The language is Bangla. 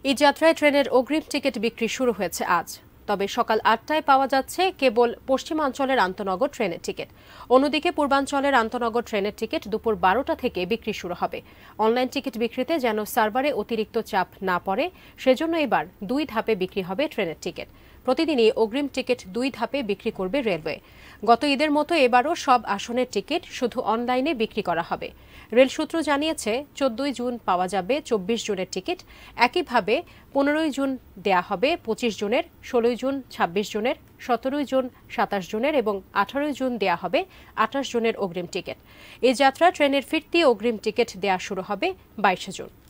এই যাত্রায় ট্রেনের অগ্রিম টিকিট বিক্রি শুরু হয়েছে আজ। তবে সকাল ৮টায় পাওয়া যাচ্ছে কেবল পশ্চিমাঞ্চলের আন্তনগর ট্রেনের টিকিট। অন্যদিকে পূর্বাঞ্চলের আন্তনগর ট্রেনের টিকিট দুপুর ১২টা থেকে বিক্রি শুরু হবে। অনলাইন টিকিট বিক্রিতে যেন সার্ভারে অতিরিক্ত চাপ না পড়ে, সেজন্য এবার ২ ধাপে বিক্রি হবে ট্রেনের টিকিট। প্রতিদিনই অগ্রিম টিকিট ২ ধাপে বিক্রি করবে রেলওয়ে। গত ঈদের মতো এবারও সব আসনের টিকিট শুধু অনলাইনে বিক্রি করা হবে। রেল সূত্র জানিয়েছে ১৪ই জুন পাওয়া যাবে ২৪ জনের টিকিট। একইভাবে ১৫ই জুন দেয়া হবে ২৫ জনের, ১৬ই জুন ২৬ জনের, ১৭ই জুন ২৭ জনের এবং ১৮ই জুন দেয়া হবে ২৮ জনের অগ্রিম টিকিট। এই যাত্রা ট্রেনের ফিরতি অগ্রিম টিকিট দেয়া শুরু হবে ২২ জুন।